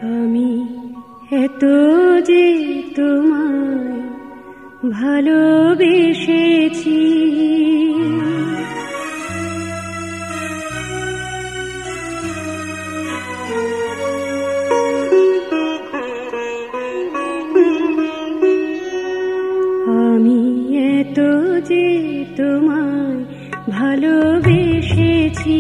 আমি এত যে তোমায় ভালোবেসেছি, আমি এত যে তোমায় ভালোবেসেছি,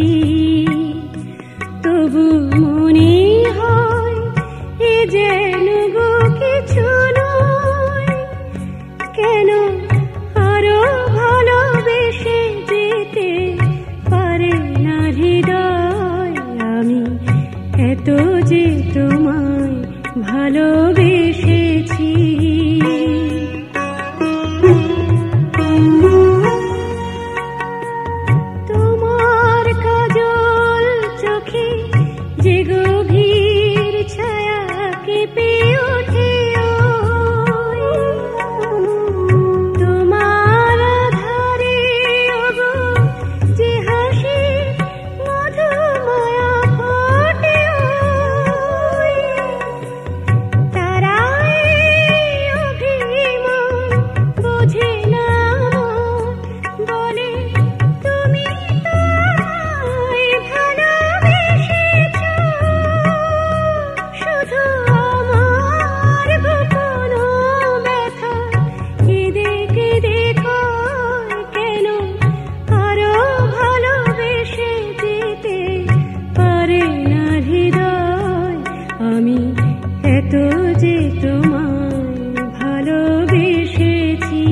তবু মনে হয় এ যেন গো কিছু নয়। কেন আরো ভালোবেসে যেতে পারে না হৃদয়? আমি এত যে তোমায় ভালোবেসেছি। তোমার কাজল চোখে যে গভীর ছায়া কেঁপে ওঠে, তোমার আধারে ওগো যে হাসি মধুমায়া ফোটে, তারাই অভিমান বোঝে না বলে তুমি তাই ভালোবেসেছ। শুধু আমার গোপন ব্যথা কেঁদে কেঁদে কয়, কেন আরো ভালোবেসে যেতে পারে না হৃদয়? আমি এত যে তোমায় ভালোবেসেছি।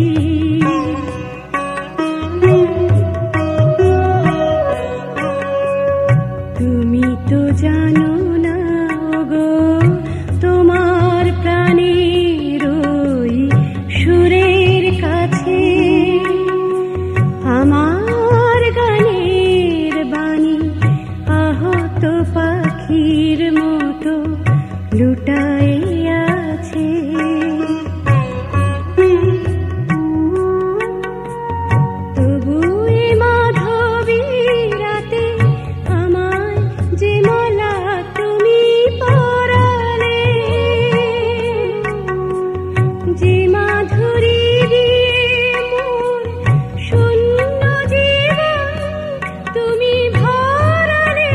তুমি তো জানো না গো, তোমার প্রাণের ওই সুরের কাছে আমার গানের বাণী আহত পাখির মতো লুটায়ে আছে। তবু এ মাধবী রাতে আমায় যে মালা তুমি পরালে, যে মাধুরী দিয়ে মোর শূন্য জীবন তুমি ভরালে,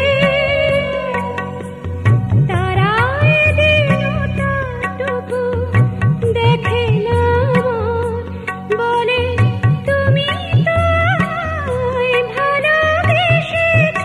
তারা দিনটাটুকু দেখে না বলে তুমি তাই ভালোবেসেছ।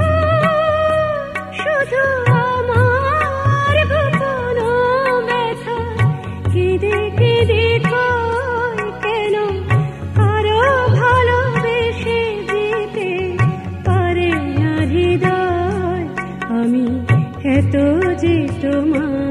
শুধু আমার গোপন ব্যথা কেঁদে কেঁদে কয়, কেন আরো ভালোবেসে যেতে পারে না হৃদয়? আমি এত যে তোমার